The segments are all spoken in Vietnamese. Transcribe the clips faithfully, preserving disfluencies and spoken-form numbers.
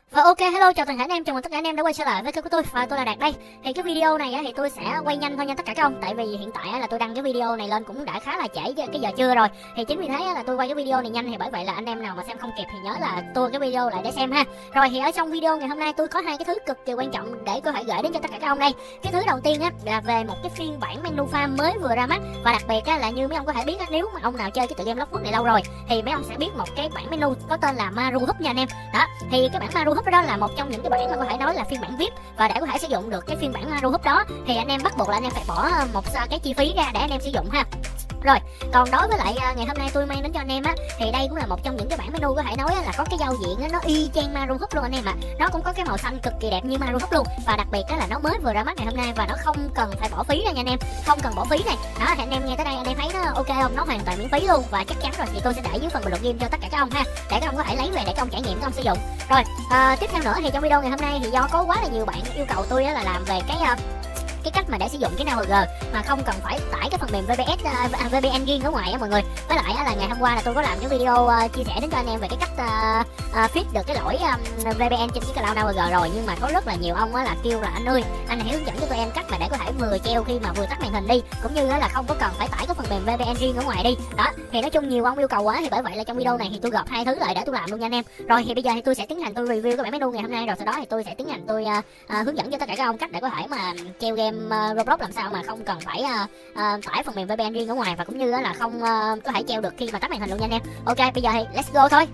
Và ok, hello, chào tất cả anh em, chào mừng tất cả anh em đã quay trở lại với kênh của tôi và tôi là Đạt đây. Thì cái video này á, thì tôi sẽ quay nhanh thôi nha tất cả các ông, tại vì hiện tại á, là tôi đăng cái video này lên cũng đã khá là trễ cái giờ trưa rồi. Thì chính vì thế á, là tôi quay cái video này nhanh, thì bởi vậy là anh em nào mà xem không kịp thì nhớ là tua cái video lại để xem ha. Rồi thì ở trong video ngày hôm nay tôi có hai cái thứ cực kỳ quan trọng để có thể gửi đến cho tất cả các ông đây. Cái thứ đầu tiên á là về một cái phiên bản menu farm mới vừa ra mắt, và đặc biệt á, là như mấy ông có thể biết á, nếu mà ông nào chơi cái tựa game Lockwood này lâu rồi thì mấy ông sẽ biết một cái bản menu có tên là Maru Hub nha anh em. Đó, thì cái bản Maru Hub đó là một trong những cái bản mà có thể nói là phiên bản vi ai pi, và để có thể sử dụng được cái phiên bản Maru Hub đó thì anh em bắt buộc là anh em phải bỏ một cái chi phí ra để anh em sử dụng ha. Rồi, còn đối với lại ngày hôm nay tôi mang đến cho anh em á, thì đây cũng là một trong những cái bản menu có thể nói là có cái giao diện á, nó y chang Maru Hub luôn anh em ạ. À. Nó cũng có cái màu xanh cực kỳ đẹp như Maru Hub luôn, và đặc biệt á là nó mới vừa ra mắt ngày hôm nay và nó không cần phải bỏ phí ra nha anh em, không cần bỏ phí này. Đó thì anh em nghe tới đây anh em thấy nó ok không? Nó hoàn toàn miễn phí luôn, và chắc chắn rồi thì tôi sẽ để dưới phần bình luận game cho tất cả các ông ha, để các ông có thể lấy về để các ông trải nghiệm, các ông sử dụng. Rồi, à, tiếp theo nữa thì trong video ngày hôm nay thì do có quá là nhiều bạn yêu cầu tôi á, là làm về cái uh, cái cách mà để sử dụng cái en vê giê mà không cần phải tải cái phần mềm vê pê ét uh, vê pê en riêng ở ngoài á mọi người. Với lại á, là ngày hôm qua là tôi có làm cái video uh, chia sẻ đến cho anh em về cái cách uh, uh, fix được cái lỗi um, vê pê en trên cái cloud en vê giê rồi, nhưng mà có rất là nhiều ông á là kêu là anh ơi anh hãy hướng dẫn cho tụi em cách mà để có thể vừa treo khi mà vừa tắt màn hình đi, cũng như là không có cần phải tải cái phần mềm vê pê en riêng ở ngoài đi. Đó thì nói chung nhiều ông yêu cầu quá, thì bởi vậy là trong video này thì tôi gộp hai thứ lại để tôi làm luôn nha anh em. Rồi thì bây giờ thì tôi sẽ tiến hành tôi review cái bản menu ngày hôm nay, rồi sau đó thì tôi sẽ tiến hành tôi uh, uh, hướng dẫn cho tất cả các ông cách để có thể mà treo game uh, Roblox làm sao mà không cần phải uh, uh, tải phần mềm vê pê en riêng ở ngoài, và cũng như là không uh, có thể treo được khi mà tắt màn hình luôn nha anh em. Ok, bây giờ thì let's go thôi.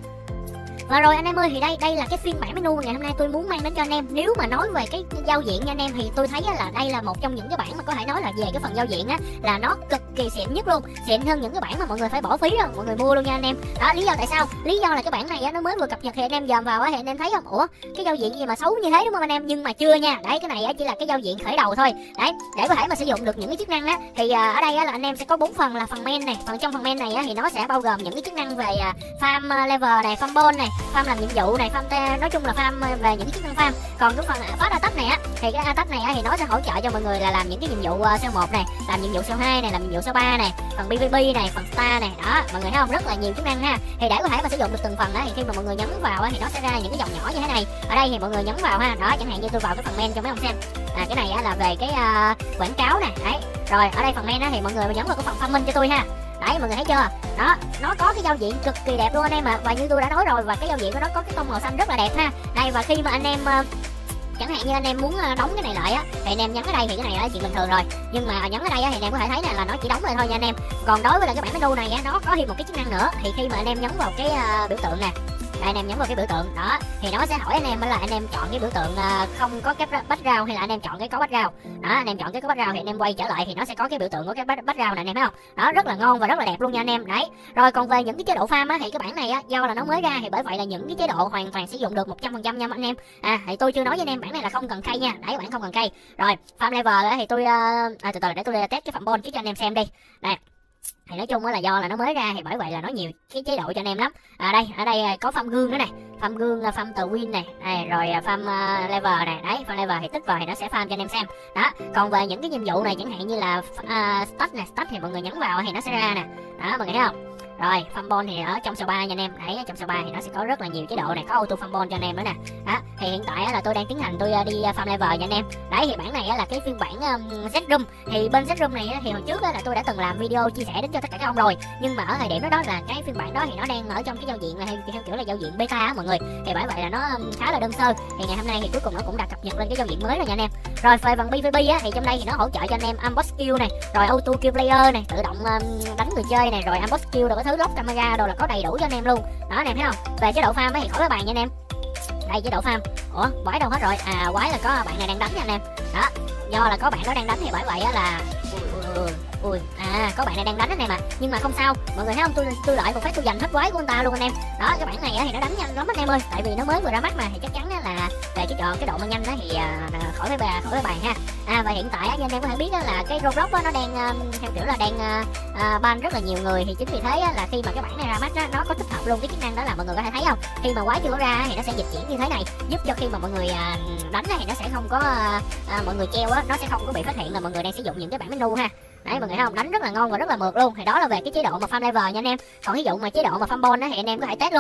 Và rồi anh em ơi, thì đây đây là cái phiên bản menu mà ngày hôm nay tôi muốn mang đến cho anh em. Nếu mà nói về cái giao diện nha anh em, thì tôi thấy là đây là một trong những cái bản mà có thể nói là về cái phần giao diện á là nó cực kỳ xịn nhất luôn, xịn hơn những cái bản mà mọi người phải bỏ phí đó, mọi người mua luôn nha anh em. Đó, lý do tại sao? Lý do là cái bản này á nó mới vừa cập nhật, thì anh em dòm vào á thì anh em thấy không? Ủa, cái giao diện gì mà xấu như thế đúng không anh em? Nhưng mà chưa nha. Đấy, cái này á chỉ là cái giao diện khởi đầu thôi. Đấy, để có thể mà sử dụng được những cái chức năng á thì à, ở đây á là anh em sẽ có bốn phần, là phần main này. Phần trong phần main này á thì nó sẽ bao gồm những cái chức năng về à, farm level này, farm ball này, farm làm nhiệm vụ này, farm nói chung là farm về những cái chức năng farm. Còn cái phần fast attack này á thì cái attack này á thì nó sẽ hỗ trợ cho mọi người là làm những cái nhiệm vụ uh, sao một này, làm nhiệm vụ sao hai này, làm nhiệm vụ sao ba này, phần pê vê pê này, phần star này. Đó mọi người thấy không, rất là nhiều chức năng ha. Thì để có thể mà sử dụng được từng phần á thì khi mà mọi người nhấn vào á thì nó sẽ ra những cái dòng nhỏ như thế này. Ở đây thì mọi người nhấn vào ha. Đó, chẳng hạn như tôi vào cái phần main cho mấy ông xem. À, cái này á là về cái uh, quảng cáo nè. Đấy, rồi ở đây phần main á thì mọi người nhấn vào cái phần farming cho tôi ha. Đấy, mọi người thấy chưa? Đó, nó có cái giao diện cực kỳ đẹp luôn anh em ạ. Và như tôi đã nói rồi, và cái giao diện của nó có cái tông màu xanh rất là đẹp ha. Đây, và khi mà anh em uh, chẳng hạn như anh em muốn đóng cái này lại á thì anh em nhấn ở đây thì cái này là chuyện bình thường rồi, nhưng mà nhấn ở đây á thì anh em có thể thấy là nó chỉ đóng lại thôi nha anh em. Còn đối với là cái bản menu này á, nó có thêm một cái chức năng nữa, thì khi mà anh em nhấn vào cái uh, biểu tượng nè, đây anh em nhấn vào cái biểu tượng đó thì nó sẽ hỏi anh em là anh em chọn cái biểu tượng uh, không có cái background hay là anh em chọn cái có background. Đó, anh em chọn cái có background thì anh em quay trở lại thì nó sẽ có cái biểu tượng của cái background này, anh em thấy không? Đó, rất là ngon và rất là đẹp luôn nha anh em. Đấy, rồi còn về những cái chế độ farm á thì cái bản này á do là nó mới ra, thì bởi vậy là những cái chế độ hoàn toàn sử dụng được một trăm phần trăm nha anh em. À thì tôi chưa nói với anh em bản này là không cần cây nha. Đấy, bản không cần cây. Rồi farm level á thì tôi uh, à, từ từ để tôi test cái farm ball trước cho anh em xem đi. Đây, thì nói chung là do là nó mới ra thì bởi vậy là nó nhiều cái chế độ cho anh em lắm. À đây, ở đây có farm gương nữa này, farm gương, farm tờ win này, này rồi farm uh, level này. Đấy, farm level thì tích vào thì nó sẽ farm cho anh em xem. Đó, còn về những cái nhiệm vụ này chẳng hạn như là uh, stat này, stat thì mọi người nhấn vào thì nó sẽ ra nè. Đó mọi người thấy không? Rồi farm ball thì ở trong sao ba nha anh em. Đấy, trong sao ba thì nó sẽ có rất là nhiều chế độ này, có auto farm ball cho anh em nữa nè. Đó, thì hiện tại là tôi đang tiến hành tôi đi farm level nha anh em. Đấy, thì bản này là cái phiên bản um, Z-Room. Thì bên Z-Room này thì hồi trước là tôi đã từng làm video chia sẻ đến cho tất cả các ông rồi, nhưng mà ở thời điểm đó đó là cái phiên bản đó thì nó đang ở trong cái giao diện là theo kiểu là giao diện beta á mọi người, thì bởi vậy là nó khá là đơn sơ. Thì ngày hôm nay thì cuối cùng nó cũng đã cập nhật lên cái giao diện mới rồi nha anh em. Rồi về phần pê vê pê á thì trong đây thì nó hỗ trợ cho anh em unbox skill này, rồi auto kill player này, tự động um, đánh người chơi này, rồi unbox skill rồi có thứ lock camera đồ là có đầy đủ cho anh em luôn. Đó anh em thấy không? Về chế độ farm thì khỏi nói bàn nha anh em. Đây chế độ farm. Ủa, quái đâu hết rồi? À, quái là có bạn này đang đánh nha anh em. Đó, do là có bạn đó đang đánh thì bởi vậy á là ui, ui, à có bạn này đang đánh anh em mà, nhưng mà không sao, mọi người thấy không, tôi tôi lại một phát tôi giành hết quái của anh ta luôn anh em. Đó, cái bản này á thì nó đánh nhanh lắm anh em ơi, tại vì nó mới vừa ra mắt mà, thì chắc chắn á là về cái trò cái độ mà nhanh đó thì à, khỏi phải bà khỏi phải bàn ha. À và hiện tại á, như anh em có thể biết á, là cái Roblox á, nó đang uh, theo kiểu là đang uh, uh, ban rất là nhiều người, thì chính vì thế á, là khi mà cái bản này ra mắt á, nó có tích hợp luôn cái chức năng đó là mọi người có thể thấy không, khi mà quái chưa có ra thì nó sẽ dịch chuyển như thế này, giúp cho khi mà mọi người uh, đánh thì nó sẽ không có uh, uh, mọi người treo á, nó sẽ không có bị phát hiện là mọi người đang sử dụng những cái bản menu ha. Đấy mọi người thấy không, đánh rất là ngon và rất là mượt luôn. Thì đó là về cái chế độ mà farm level nha anh em. Còn ví dụ mà chế độ mà farm ball á thì anh em có thể test luôn.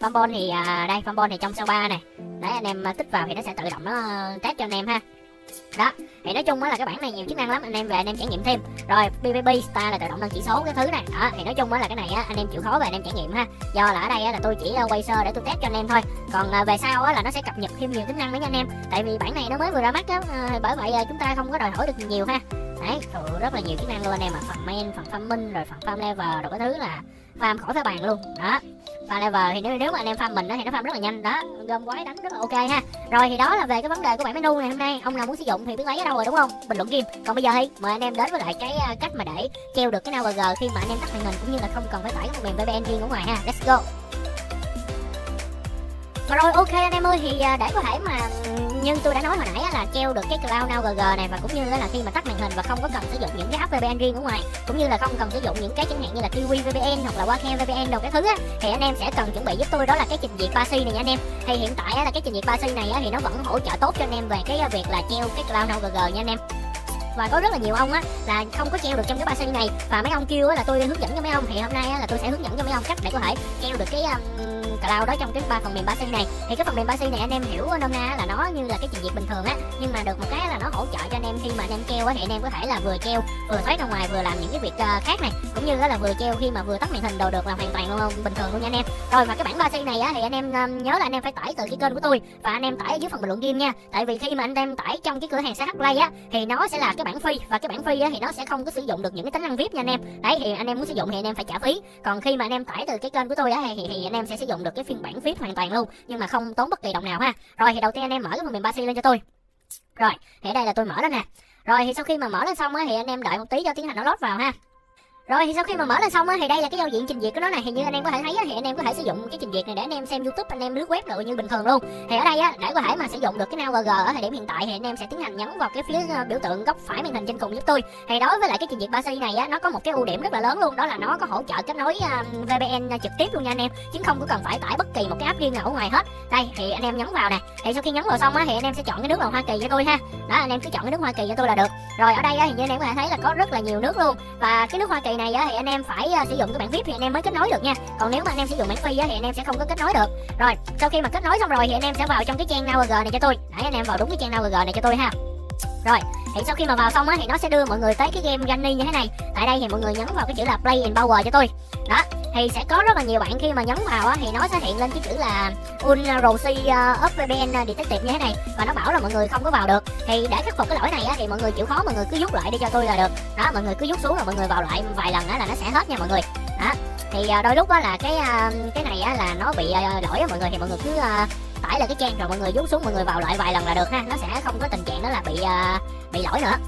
Farmball thì à, đây Farmball thì trong sao ba này, đấy anh em tích vào thì nó sẽ tự động nó test cho anh em ha. Đó thì nói chung á là cái bảng này nhiều chức năng lắm, anh em về anh em trải nghiệm thêm. Rồi pê vê pê Star là tự động nâng chỉ số cái thứ này. Đó thì nói chung á là cái này á anh em chịu khó về anh em trải nghiệm ha, do là ở đây á là tôi chỉ quay sơ để tôi test cho anh em thôi, còn à, về sau á là nó sẽ cập nhật thêm nhiều tính năng nữa nha anh em, tại vì bản này nó mới vừa ra mắt á, à, bởi vậy à, chúng ta không có đòi hỏi được nhiều ha. Đấy rất là nhiều chức năng luôn anh em, mà phần main, phần farming, rồi phần farm level, rồi cái thứ là farm khỏi phải bàn luôn. Đó farm level thì nếu nếu mà anh em farm mình đó thì nó farm rất là nhanh, đó gom quái đánh rất là ok ha. Rồi thì đó là về cái vấn đề của bản menu này hôm nay, ông nào muốn sử dụng thì biết lấy ở đâu rồi đúng không, bình luận kim. Còn bây giờ thì mời anh em đến với lại cái cách mà để treo được cái nao bờ khi mà anh em tắt màn hình, cũng như là không cần phải tải cái phần mềm vê pê en riêng ở ngoài ha. Let's go. Rồi ok anh em ơi, thì để có thể mà như tôi đã nói hồi nãy là treo được cái Cloud Now giê giê này, và cũng như là khi mà tắt màn hình và không có cần sử dụng những cái app vê pê en riêng ở ngoài, cũng như là không cần sử dụng những cái chẳng hạn như là Kiwi vê pê en hoặc là Wacom vê pê en đồ cái thứ á, thì anh em sẽ cần chuẩn bị giúp tôi đó là cái trình duyệt ba xê này nha anh em. Thì hiện tại là cái trình duyệt ba xê này thì nó vẫn hỗ trợ tốt cho anh em về cái việc là treo cái Cloud Now giê giê nha anh em. Và có rất là nhiều ông á là không có treo được trong cái ba xê này, và mấy ông kêu á là tôi hướng dẫn cho mấy ông, thì hôm nay á là tôi sẽ hướng dẫn cho mấy ông cách để có thể treo được cái um, cloud đó trong cái ba phần mềm ba xê này. Thì cái phần mềm ba xê này anh em hiểu nôm na là nó như là cái trình duyệt bình thường á, nhưng mà được một cái là nó hỗ trợ cho anh em khi mà anh em treo á thì anh em có thể là vừa treo vừa thoát ra ngoài, vừa làm những cái việc uh, khác này, cũng như là vừa treo khi mà vừa tắt màn hình đồ được làm hoàn toàn luôn, bình thường luôn nha anh em. Rồi và cái bản ba xê này á thì anh em um, nhớ là anh em phải tải từ cái kênh của tôi, và anh em tải ở dưới phần bình luận game nha, tại vì khi mà anh em tải trong cái cửa hàng xê hát Play á thì nó sẽ là cái bản free, và cái bản free á thì nó sẽ không có sử dụng được những cái tính năng vê i pê nha anh em. Đấy thì anh em muốn sử dụng thì anh em phải trả phí, còn khi mà anh em tải từ cái kênh của tôi á thì, thì anh em sẽ sử dụng được cái phiên bản vê i pê hoàn toàn luôn, nhưng mà không tốn bất kỳ đồng nào ha. Rồi thì đầu tiên anh em mở cái phần mềm ba xê lên cho tôi. Rồi thì ở đây là tôi mở lên nè. Rồi thì sau khi mà mở lên xong á thì anh em đợi một tí cho tiến hành nó load vào ha. Rồi thì sau khi mà mở lên xong á thì đây là cái giao diện trình duyệt của nó này, thì như anh em có thể thấy á, thì anh em có thể sử dụng cái trình duyệt này để anh em xem YouTube, anh em lướt web rồi như bình thường luôn. Thì ở đây á để có thể mà sử dụng được cái Now giê giê ở thời điểm hiện tại thì anh em sẽ tiến hành nhấn vào cái phía biểu tượng góc phải màn hình trên cùng giúp tôi. Thì đối với lại cái trình duyệt ba xê này á, nó có một cái ưu điểm rất là lớn luôn, đó là nó có hỗ trợ kết nối uh, vê pê en trực tiếp luôn nha anh em, chứ không có cần phải tải bất kỳ một cái app riêng nào ở ngoài hết. Đây thì anh em nhấn vào nè. Thì sau khi nhấn vào xong á thì anh em sẽ chọn cái nước là Hoa Kỳ cho tôi ha. Đó anh em cứ chọn cái nước Hoa Kỳ cho tôi là được. Rồi ở đây á thì như anh em có thể thấy là có rất là nhiều nước luôn, và cái nước Hoa Kỳ này á thì anh em phải uh, sử dụng cái bản vê i pê thì anh em mới kết nối được nha, còn nếu mà anh em sử dụng bản free á thì anh em sẽ không có kết nối được. Rồi sau khi mà kết nối xong rồi thì anh em sẽ vào trong cái trang Now giê giê này cho tôi. Đấy anh em vào đúng cái trang Now giê giê này cho tôi ha. Rồi thì sau khi mà vào xong á thì nó sẽ đưa mọi người tới cái game Gunny như thế này. Tại đây thì mọi người nhấn vào cái chữ là Play in Power cho tôi. Đó thì sẽ có rất là nhiều bạn khi mà nhấn vào á thì nó sẽ hiện lên cái chữ là Unrosi uh, of vê pê en Detective như thế này, và nó bảo là mọi người không có vào được. Thì để khắc phục cái lỗi này á thì mọi người chịu khó mọi người cứ rút lại đi cho tôi là được. Đó mọi người cứ rút xuống rồi mọi người vào lại vài lần á là nó sẽ hết nha mọi người. Đó thì uh, đôi lúc á là cái uh, cái này á là nó bị uh, lỗi á mọi người, thì mọi người cứ uh, tải lại cái trang rồi mọi người rút xuống, mọi người vào lại vài lần là được ha, nó sẽ không có tình trạng đó là bị uh, bị lỗi nữa.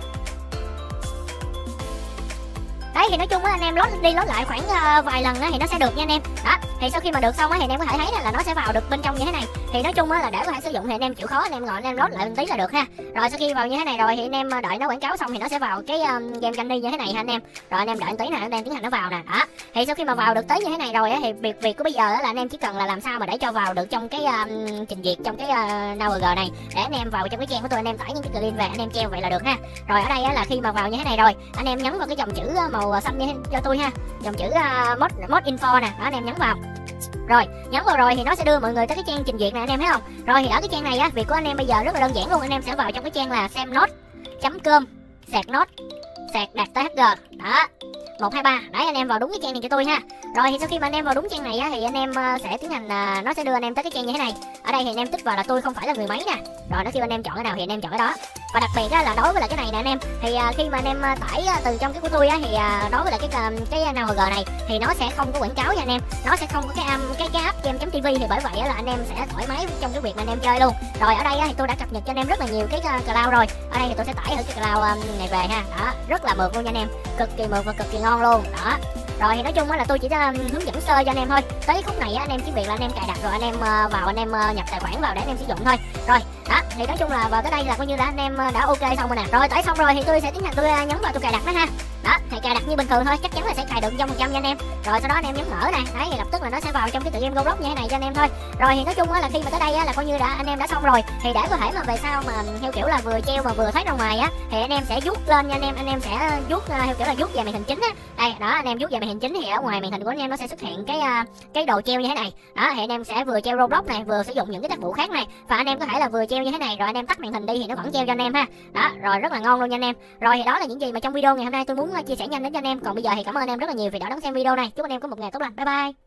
Đấy thì nói chung á anh em load đi load lại khoảng uh, vài lần á thì nó sẽ được nha anh em. Đó thì sau khi mà được xong á thì anh em có thể thấy là nó sẽ vào được bên trong như thế này. Thì nói chung á là để có thể sử dụng thì anh em chịu khó anh em ngồi anh em load lại một tí là được ha. Rồi sau khi vào như thế này rồi thì anh em đợi nó quảng cáo xong thì nó sẽ vào cái um, game Gunny như thế này ha anh em. Rồi anh em đợi một tí nè, anh em tiến hành nó vào nè. Đó thì sau khi mà vào được tới như thế này rồi á thì việc việc của bây giờ á là anh em chỉ cần là làm sao mà để cho vào được trong cái um, trình duyệt trong cái uh, Now giê giê này, để anh em vào trong cái trang của tôi, anh em tải những cái link về anh em treo vậy là được ha. Rồi ở đây á là khi mà vào như thế này rồi anh em nhấn vào cái dòng chữ màu xanh như thế cho tôi ha, dòng chữ uh, mod mod info nè. Đó anh em nhấn vào. Rồi nhấn vào rồi thì nó sẽ đưa mọi người tới cái trang trình duyệt này anh em thấy không. Rồi thì ở cái trang này á việc của anh em bây giờ rất là đơn giản luôn, anh em sẽ vào trong cái trang là xem nốt chấm com sạc nốt sạc đặt tg. Đó một hai ba, đấy anh em vào đúng cái trang này cho tôi ha. Rồi thì sau khi mà anh em vào đúng trang này á thì anh em uh, sẽ tiến hành uh, nó sẽ đưa anh em tới cái trang như thế này. Ở đây thì anh em tích vào là tôi không phải là người máy nè. Rồi nó kêu anh em chọn cái nào thì anh em chọn cái đó. Và đặc biệt á là đối với lại cái này nè anh em, thì uh, khi mà anh em uh, tải uh, từ trong cái của tôi á thì uh, đối với lại cái uh, cái Now giê giê này thì nó sẽ không có quảng cáo nha anh em, nó sẽ không có cái um, cái cái app game.tv, thì bởi vậy á là anh em sẽ thoải mái trong cái việc mà anh em chơi luôn. Rồi ở đây á thì tôi đã cập nhật cho anh em rất là nhiều cái uh, cloud rồi. Ở đây thì tôi sẽ tải thử cái cloud um, này về ha. Đó rất là mượt luôn nha anh em, cực kỳ mượt và cực kỳ ngon luôn. Đó rồi thì nói chung á là tôi chỉ uh, hướng dẫn sơ cho anh em thôi. Tới khúc này á anh em chỉ việc là anh em cài đặt rồi anh em uh, vào anh em uh, nhập tài khoản vào để anh em sử dụng thôi. Rồi đó thì nói chung là vào tới đây là coi như là anh em uh, đã ok xong rồi nè. Rồi tải xong rồi thì tôi sẽ tiến hành tôi uh, nhấn vào tôi cài đặt nó ha. Đó, thì cài đặt như bình thường thôi, chắc chắn là sẽ cài được một trăm phần trăm nha anh em. Rồi sau đó anh em nhấn mở này, đấy thì lập tức là nó sẽ vào trong cái tựa game Roblox như thế này cho anh em thôi. Rồi thì nói chung á là khi mà tới đây á là coi như đã anh em đã xong rồi. Thì để có thể mà về sau mà theo kiểu là vừa treo mà vừa thoát ra ngoài á thì anh em sẽ rút lên nha anh em, anh em sẽ rút uh, theo kiểu là rút về màn hình chính á. Đây, đó anh em rút về màn hình chính thì ở ngoài màn hình của anh em nó sẽ xuất hiện cái uh, cái đồ treo như thế này. Đó thì anh em sẽ vừa treo Roblox này, vừa sử dụng những cái tác vụ khác này, và anh em có thể là vừa treo như thế này rồi anh em tắt màn hình đi thì nó vẫn treo cho anh em ha. Đó, rồi rất là ngon luôn nha anh em. Rồi thì đó là những gì mà trong video ngày hôm nay tôi muốn chia sẻ nhanh đến cho anh em. Còn bây giờ thì cảm ơn anh em rất là nhiều vì đã đón xem video này. Chúc anh em có một ngày tốt lành. Bye bye.